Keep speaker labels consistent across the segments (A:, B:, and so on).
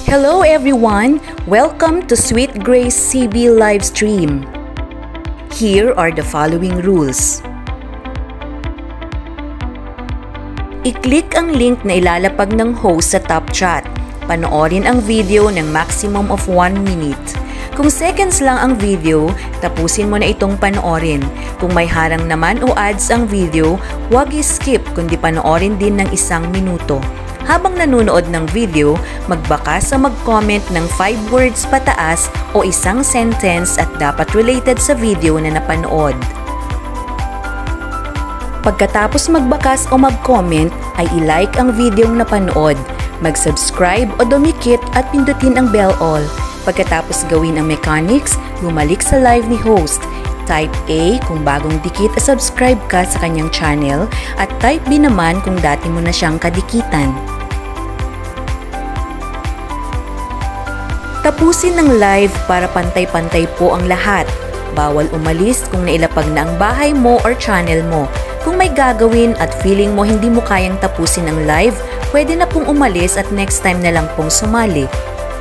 A: Hello everyone! Welcome to Sweet Grace CB Livestream. Here are the following rules. I-click ang link na ilalapag ng host sa top chat. Panoorin ang video ng maximum of 1 minute. Kung seconds lang ang video, tapusin mo na itong panoorin. Kung may harang naman o ads ang video, huwag i-skip kundi panoorin din ng 1 minuto. Habang nanonood ng video, magbaka sa mag-comment ng 5 words pataas o 1 sentence at dapat related sa video na napanood. Pagkatapos magbakas o mag-comment, ay i-like ang videong napanood, mag-subscribe o dumikit at pindutin ang bell all. Pagkatapos gawin ang mechanics, bumalik sa live ni host. Type A kung bagong dikit at subscribe ka sa kanyang channel at type B naman kung dati mo na siyang kadikitan. Tapusin ng live para pantay-pantay po ang lahat. Bawal umalis kung nailapag na ang bahay mo or channel mo. Kung may gagawin at feeling mo hindi mo kayang tapusin ang live, pwede na pong umalis at next time na lang pong sumali.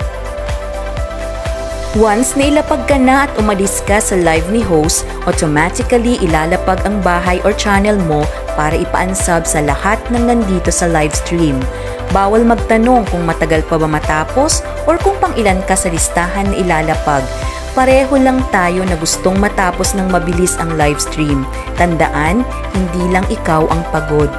A: Once nailapag ka na at umalis ka sa live ni host, automatically ilalapag ang bahay or channel mo para ipa-unsub sa lahat ng nandito sa live stream. Bawal magtanong kung matagal pa ba matapos or kung pang ilan ka sa listahan na ilalapag. Pareho lang tayo na gustong matapos ng mabilis ang live stream. Tandaan, hindi lang ikaw ang pagod.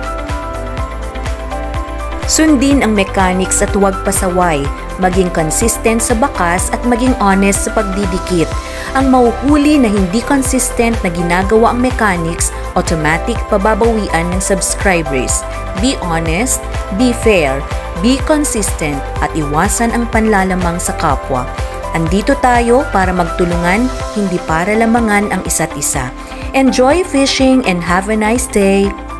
A: Sundin ang mechanics at huwag pasaway. Maging consistent sa bakas at maging honest sa pagdidikit. Ang mahuhuli na hindi consistent na ginagawa ang mechanics, automatic pababawian ng subscribers. Be honest, be fair, be consistent at iwasan ang panlalamang sa kapwa. Andito tayo para magtulungan, hindi para lamangan ang isa't isa. Enjoy fishing and have a nice day!